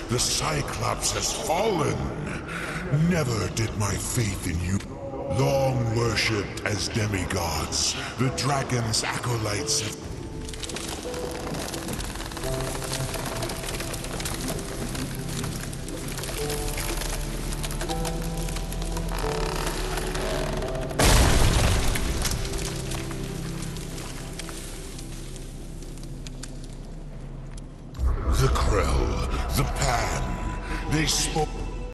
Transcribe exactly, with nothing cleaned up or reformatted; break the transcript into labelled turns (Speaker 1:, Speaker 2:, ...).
Speaker 1: The Cyclops has fallen. Never did my faith in you. Long worshipped as demigods, the dragon's acolytes have... The Krell, the Pan, they spoke...